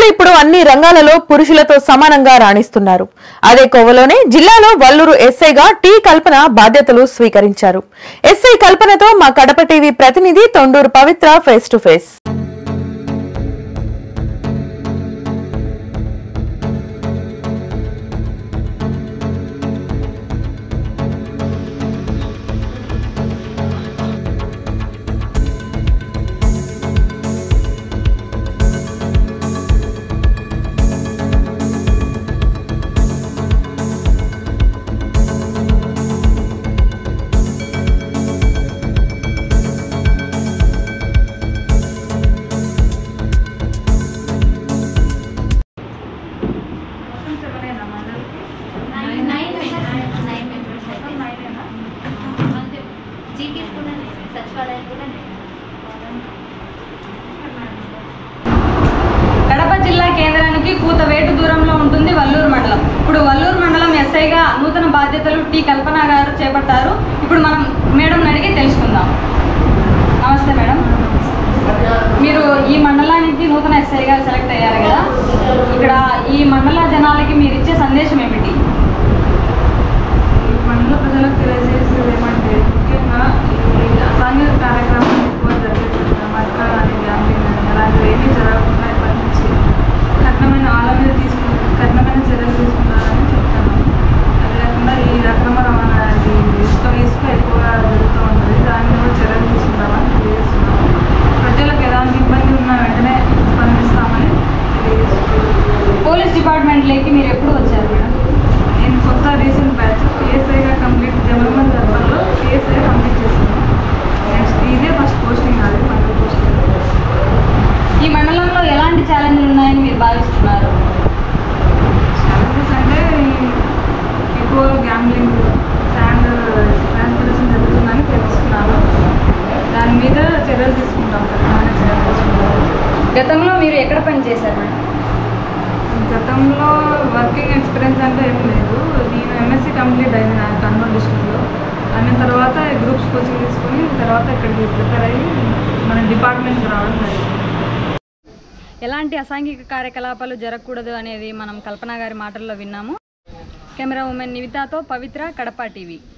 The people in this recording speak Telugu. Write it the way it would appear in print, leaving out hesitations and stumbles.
ఇప్పుడు అన్ని రంగాలలో పురుషులతో సమానంగా రాణిస్తున్నారు. అదే కోవలోనే జిల్లాలో వల్లూరు ఎస్ఐగా టీ కల్పన బాధ్యతలు స్వీకరించారు. ఎస్ఐ కల్పనతో మా కడప టీవీ ప్రతినిధి Tonduru Pavitra face to face. Kadapa జిల్లా కేంద్రానికి కూతవేటు దూరంలో ఉంటుంది వల్లూరు మండలం. ఇప్పుడు వల్లూరు మండలం ఎస్ఐగా నూతన బాధ్యతలు టీ కల్పన గారు చేపట్టారు. ఇప్పుడు మనం మేడం అడిగి తెలుసుకుందాం. నమస్తే మేడం, మీరు ఈ మండలానికి నూతన ఎస్ఐగా సెలెక్ట్ అయ్యారు కదా, ఇక్కడ ఈ మండల జనాలకి మీరు ఇచ్చే సందేశం ఏమిటి? ఈ మండల ప్రజలకు తెలియజేసేది ఏమంటే, ముఖ్యంగా ఈ అసాంఘిక కార్యక్రమాలు ఎక్కువ జరిగేది మద్ర కానీ గ్యాంబ్లింగ్ కానీ అలాంటివి ఏమీ జరగకుండా ఇప్పటి నుంచి కఠినమైన ఆళ్ళ మీద కఠినమైన చర్యలు తీసుకుంటారని చెప్తాను. అదే కాకుండా ఈ అక్రమ రవాణా ఇసుక ఎక్కువగా జరుగుతూ ఉంటుంది, దాన్ని కూడా చర్యలు తీసుకుంటామని తెలియజేస్తున్నాము. ప్రజలకు ఎలాంటి ఇబ్బంది ఉన్నా వెంటనే స్పందిస్తామని తెలియజేస్తున్నాము. పోలీస్ డిపార్ట్మెంట్లోకి మీరు ఎప్పుడు వచ్చారు మేడం? నేను కొత్త రీసెంట్ బ్యాచ్ పిఎస్ఐగా కంప్లీట్ జమల్మల్ దర్బార్లో పిఎస్ఐ కంప్లీట్ చేశాను. నెక్స్ట్ ఇదే ఫస్ట్ పోస్టింగ్, అది మండల పోస్టింగ్. ఈ మండలంలో ఎలాంటి ఛాలెంజ్లు ఉన్నాయని మీరు భావిస్తున్నారు? ఛాలెంజెస్ అంటే ఎక్కువ గ్యాంబ్లింగ్, శాండ్ ట్రాన్స్పరేషన్ జరుగుతుందని తెలుసుకున్నాను. దాని మీద చర్యలు తీసుకుంటాం, కఠినమైన చర్యలు తీసుకుంటాం. గతంలో మీరు ఎక్కడ పని చేశారు మేడం? గతంలో వర్కింగ్ ఎక్స్పీరియన్స్ అంటే ఏం లేదు. నేను ఎంఎస్సీ కంప్లీట్ అయింది నాకు కర్నూలు డిస్ట్రిక్ట్లో. దాని తర్వాత గ్రూప్స్ కోచింగ్ తీసుకొని తర్వాత ఇక్కడికి ప్రిపేర్ అయ్యి మన డిపార్ట్మెంట్కి రావడం జరిగింది. ఎలాంటి అసాంఘిక కార్యకలాపాలు జరగకూడదు అనేది మనం కల్పన గారి మాటల్లో విన్నాము. కెమెరా ఉమెన్ నివితాతో పవిత్ర, కడప టీవీ.